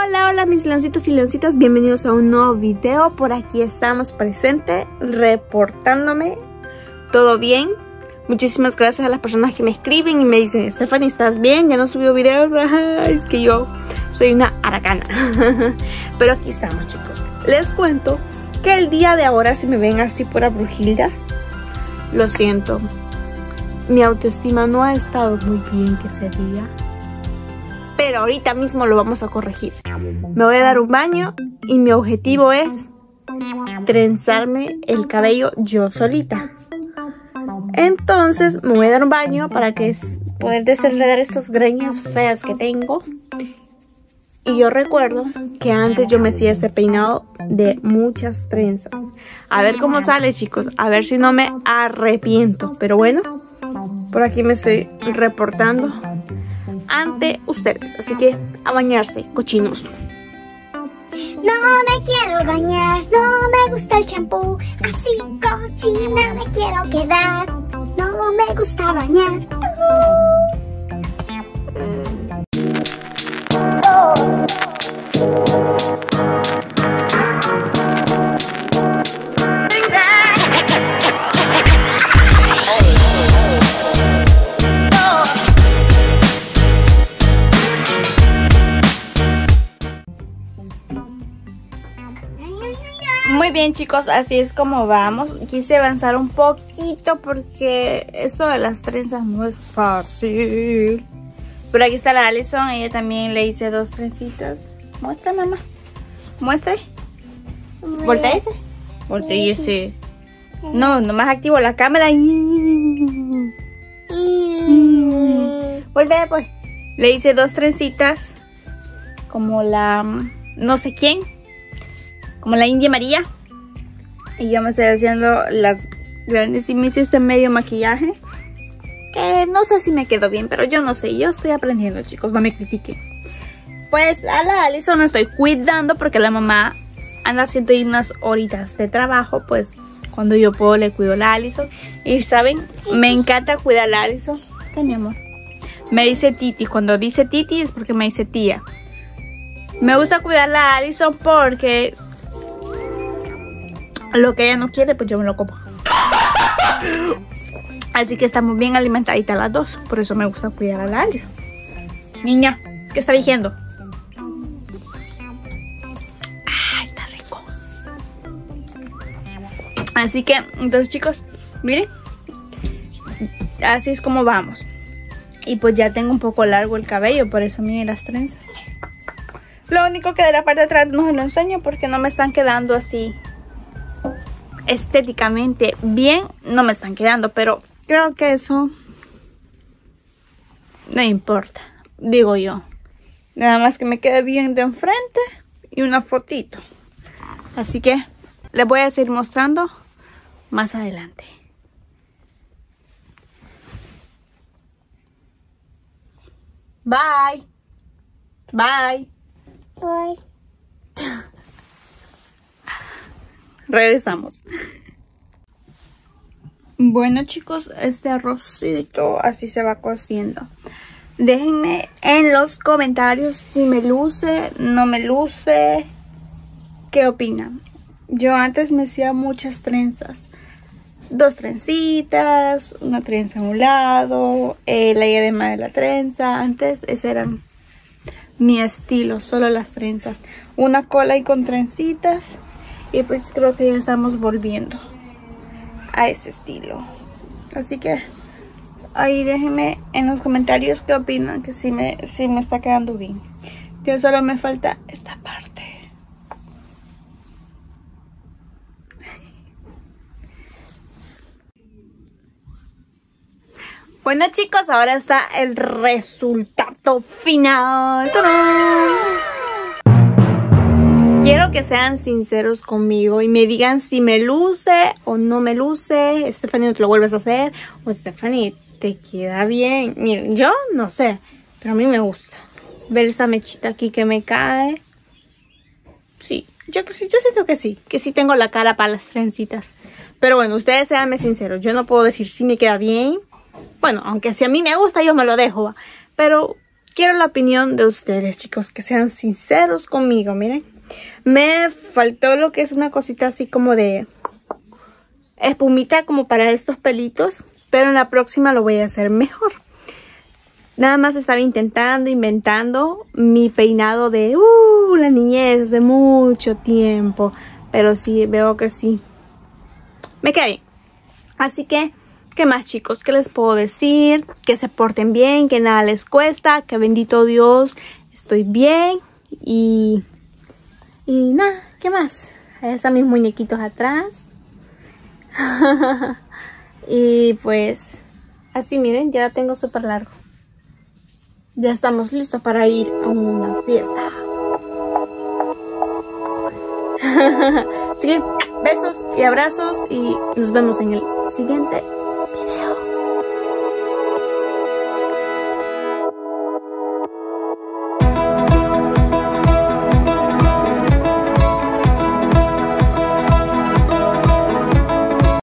Hola, hola mis leoncitos y leoncitas, bienvenidos a un nuevo video. Por aquí estamos presente, reportándome. ¿Todo bien? Muchísimas gracias a las personas que me escriben y me dicen: Stephanie, ¿estás bien? Ya no subió videos. Es que yo soy una aragana. Pero aquí estamos, chicos. Les cuento que el día de ahora, si me ven así por Brujilda, lo siento, mi autoestima no ha estado muy bien que ese día, pero ahorita mismo lo vamos a corregir. Me voy a dar un baño y mi objetivo es trenzarme el cabello yo solita. Entonces me voy a dar un baño para poder desenredar estas greñas feas que tengo. Y yo recuerdo que antes yo me hacía ese peinado de muchas trenzas. A ver cómo sale, chicos, a ver si no me arrepiento. Pero bueno, por aquí me estoy reportando ante ustedes, así que a bañarse, cochinos. No me quiero bañar, no me gusta el champú, así cochina me quiero quedar. No me gusta bañar. Muy bien, chicos, así es como vamos. Quise avanzar un poquito porque esto de las trenzas no es fácil. Pero aquí está la Alison, ella también le hice 2 trencitas. Muestra, mamá, muestre. Voltéese. Voltéese. No, nomás activo la cámara. Voltee, pues. Le hice 2 trencitas como la no sé quién, como la India María. Y yo me estoy haciendo las grandes y me hice este medio maquillaje que no sé si me quedó bien, pero yo no sé, yo estoy aprendiendo, chicos, no me critiquen. Pues a la Alison la estoy cuidando porque la mamá anda haciendo unas horitas de trabajo. Pues cuando yo puedo le cuido a la Alison. Y saben, me encanta cuidar a la Alison. ¿Qué, mi amor? Me dice Titi. Cuando dice Titi es porque me dice tía. Me gusta cuidar a la Alison porque lo que ella no quiere, pues yo me lo como. Así que estamos bien alimentaditas las dos. Por eso me gusta cuidar a la Alison. Niña, ¿qué está diciendo? ¡Ay, está rico! Así que, entonces, chicos, miren, así es como vamos. Y pues ya tengo un poco largo el cabello, por eso miren las trenzas. Lo único que de la parte de atrás no se lo enseño porque no me están quedando así estéticamente bien. No me están quedando, pero creo que eso no importa, digo yo. Nada más que me quede bien de enfrente y una fotito. Así que les voy a seguir mostrando más adelante. Bye. Bye. Bye. Regresamos. Bueno, chicos, este arrocito así se va cociendo. Déjenme en los comentarios si me luce, no me luce, qué opinan. Yo antes me hacía muchas trenzas, 2 trencitas, una trenza a un lado, la diadema de la trenza. Antes ese era mi estilo, solo las trenzas, una cola y con trencitas. Y pues creo que ya estamos volviendo a ese estilo. Así que ahí déjenme en los comentarios qué opinan, que si me está quedando bien. Ya solo me falta esta parte. Bueno, chicos, ahora está el resultado final. ¡Tarán! Quiero que sean sinceros conmigo y me digan si me luce o no me luce. Stephanie, no te lo vuelves a hacer. O Stephanie, te queda bien. Miren, yo no sé, pero a mí me gusta ver esa mechita aquí que me cae. Sí, yo siento que sí tengo la cara para las trencitas. Pero bueno, ustedes seanme sinceros. Yo no puedo decir si me queda bien. Bueno, aunque si a mí me gusta, yo me lo dejo, ¿va? Pero quiero la opinión de ustedes, chicos, que sean sinceros conmigo. Miren, me faltó lo que es una cosita así como de espumita como para estos pelitos, pero en la próxima lo voy a hacer mejor. Nada más estar inventando mi peinado de la niñez de mucho tiempo, pero sí, veo que sí me queda bien. Así que, ¿qué más, chicos? ¿Qué les puedo decir? Que se porten bien, que nada les cuesta, que bendito Dios, estoy bien. Y nada, ¿qué más? Ahí están mis muñequitos atrás. Y pues, así miren, ya la tengo súper largo. Ya estamos listos para ir a una fiesta. Así que, besos y abrazos y nos vemos en el siguiente